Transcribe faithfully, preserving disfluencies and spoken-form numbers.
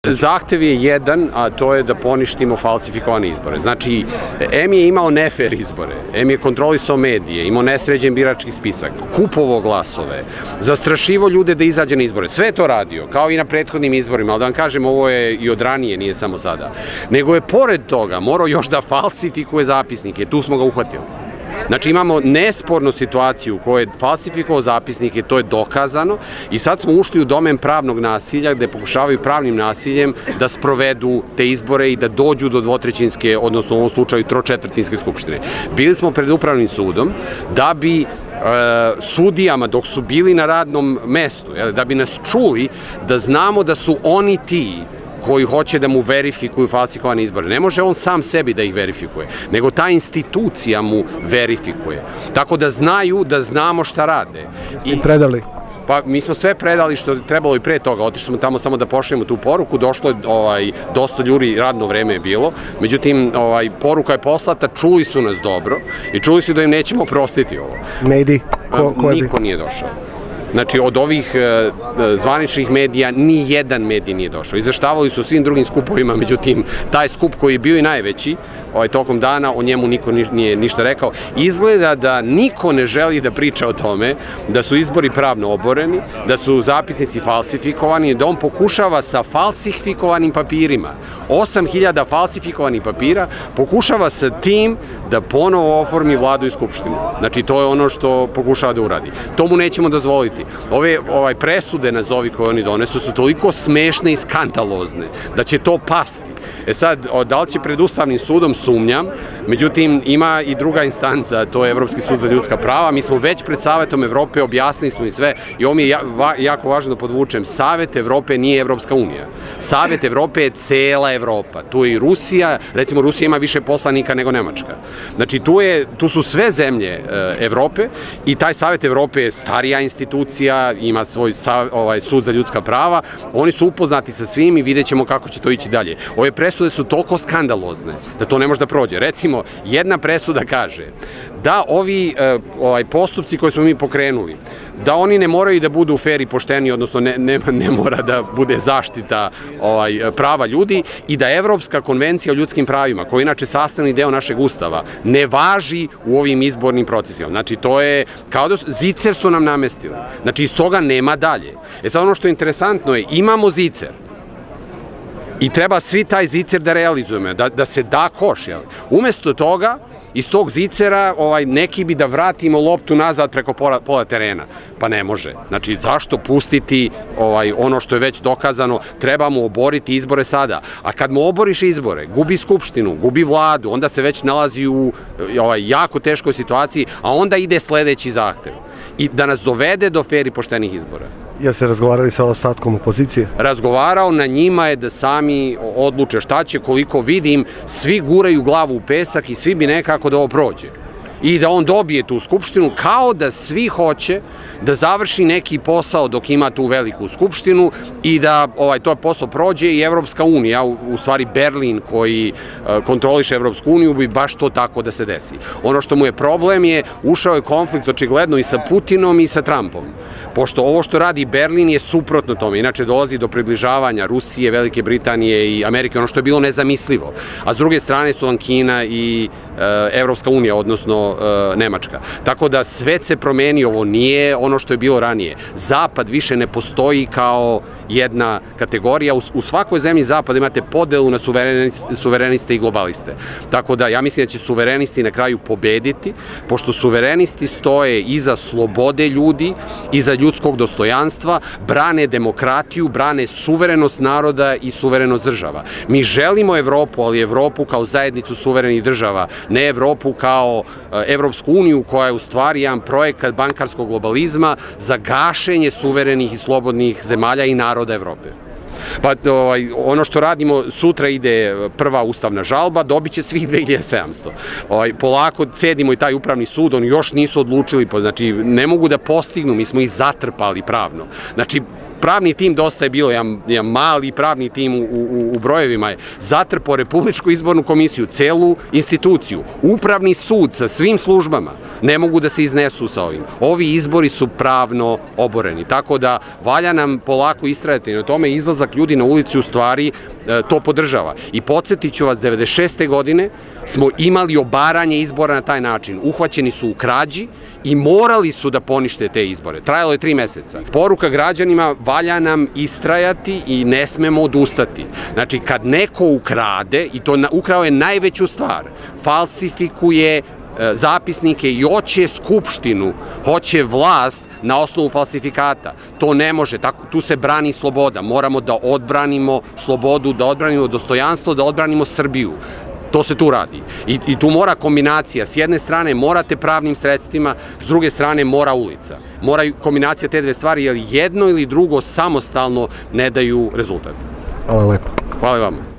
Zahtev je jedan, a to je da poništimo falsifikovane izbore. Znači, em je imao nefer izbore, em je kontrolisao medije, imao nesređen birački spisak, kupovo glasove, zastrašivo ljude da izađe na izbore. Sve to radio, kao i na prethodnim izborima, ali da vam kažem, ovo je i od ranije, nije samo sada. Nego je pored toga morao još da falsifikuje zapisnike, tu smo ga uhvatili. Znači imamo nespornu situaciju u kojoj je falsifikovao zapisnike, to je dokazano i sad smo ušli u domen pravnog nasilja gde pokušavaju pravnim nasiljem da sprovedu te izbore i da dođu do dvotrećinske, odnosno u ovom slučaju tročetvrtinske skupštine. Bili smo pred upravnim sudom da bi sudijama dok su bili na radnom mestu, da bi nas čuli da znamo da su oni ti koji hoće da mu verifikuju falsifikovane izbore. Ne može on sam sebi da ih verifikuje, nego ta institucija mu verifikuje. Tako da znaju da znamo šta rade. I predali? Pa mi smo sve predali što je trebalo i pre toga. Otišli smo tamo samo da pošaljemo tu poruku. Došlo je dosta ljudi, radno vreme je bilo. Međutim, poruka je poslata, čuli su nas dobro i čuli su da im nećemo oprostiti ovo. Mediji? Niko nije došao. Znači, od ovih zvaničnih medija ni jedan medij nije došao. Izveštavali su o svim drugim skupovima, međutim, taj skup koji je bio i najveći tokom dana, o njemu niko nije ništa rekao. Izgleda da niko ne želi da priča o tome da su izbori pravno oboreni, da su zapisnici falsifikovani, da on pokušava sa falsifikovanim papirima, osam hiljada falsifikovanih papira, pokušava sa tim da ponovo oformi vladu i skupštinu. Znači, to je ono što pokušava da uradi. To mu nećemo dozvoliti. Ove presude, nazovi, koje oni donesu, su toliko smešne i skandalozne da će to pasti. E sad, da li će pred Ustavnim sudom, sumnjam, međutim, ima i druga instanca, to je Evropski sud za ljudska prava. Mi smo već pred Savetom Evrope, objasnili smo i sve, i ovo mi je jako važno da podvučem, Savet Evrope nije Evropska unija. Savet Evrope je cela Evropa. Tu je i Rusija, recimo Rusija ima više poslanika nego Nemačka. Znači, tu su sve zemlje Evrope i taj Savet Evrope je starija institucija, ima svoj sud za ljudska prava, oni su upoznati sa svim i vidjet ćemo kako će to ići dalje. Ove presude su toliko skandalozne da to ne može da prođe. Recimo, jedna presuda kaže da ovi postupci koje smo mi pokrenuli, da oni ne moraju da budu fer i pošteni, odnosno ne mora da bude zaštita prava ljudi i da Evropska konvencija o ljudskim pravima, koja je inače sastavni deo našeg Ustava, ne važi u ovim izbornim procesima. Znači, to je kao da zicer su nam namestili. Znači, iz toga nema dalje. E sad, ono što je interesantno je, imamo zicer i treba svi taj zicer da realizujemo, da se da koš. Umesto toga, iz tog zicera neki bi da vratimo loptu nazad preko pola terena. Pa ne može. Znači, zašto pustiti ono što je već dokazano? Trebamo oboriti izbore sada. A kad mu oboriš izbore, gubi skupštinu, gubi vladu, onda se već nalazi u jako teškoj situaciji, a onda ide sledeći zahtev. I da nas dovede do fer i poštenih izbora. Jeste razgovarali sa ostatkom opozicije? Razgovarao, na njima je da sami odluče šta će, koliko vidim, svi guraju glavu u pesak i svi bi nekako da ovo prođe. I da on dobije tu skupštinu, kao da svi hoće da završi neki posao dok ima tu veliku skupštinu i da to posao prođe i Evropska unija, u stvari Berlin koji kontroliše Evropsku uniju, bi baš to tako da se desi. Ono što mu je problem je, ušao je konflikt očigledno i sa Putinom i sa Trumpom, pošto ovo što radi Berlin je suprotno tome, inače dolazi do približavanja Rusije, Velike Britanije i Amerike, ono što je bilo nezamislivo. A s druge strane su vam Kina i Evropska unija, odnosno Nemačka. Tako da svet se promeni, ovo nije ono što je bilo ranije. Zapad više ne postoji kao jedna kategorija. U svakoj zemlji zapada imate podelu na suvereniste i globaliste. Tako da ja mislim da će suverenisti na kraju pobediti, pošto suverenisti stoje iza slobode ljudi, iza ljudskog dostojanstva, brane demokratiju, brane suverenost naroda i suverenost država. Mi želimo Evropu, ali Evropu kao zajednicu suverenih država, ne Evropu kao Evropsku uniju, koja je u stvari jedan projekat bankarskog globalizma za gašenje suverenih i slobodnih zemalja i naroda Evrope. Pa ono što radimo, sutra ide prva ustavna žalba, dobit će svih dve hiljade sedamsto. Polako cedimo i taj upravni sud, oni još nisu odlučili, znači ne mogu da postignu, mi smo ih zatrpali pravno. Znači, pravni tim Dosta je bilo, jedan, jedan mali pravni tim u, u, u brojevima je zatrpao Republičku izbornu komisiju, celu instituciju, upravni sud sa svim službama, ne mogu da se iznesu sa ovim. Ovi izbori su pravno oboreni, tako da valja nam polako istrajati na tome, izlazak ljudi na ulici u stvari e, to podržava. I podsjetit ću vas, devedeset šeste godine smo imali obaranje izbora na taj način. Uhvaćeni su u krađi i morali su da ponište te izbore. Trajalo je tri meseca. Poruka građanima, valja nam istrajati i ne smemo odustati. Znači, kad neko ukrade, i to ukrao je najveću stvar, falsifikuje zapisnike i hoće skupštinu, hoće vlast na osnovu falsifikata. To ne može, tako, tu se brani sloboda. Moramo da odbranimo slobodu, da odbranimo dostojanstvo, da odbranimo Srbiju. To se tu radi. I, I tu mora kombinacija. S jedne strane morate pravnim sredstvima, s druge strane mora ulica. Mora kombinacija te dve stvari, jer jedno ili drugo samostalno ne daju rezultat. Hvala lepo. Hvala vam.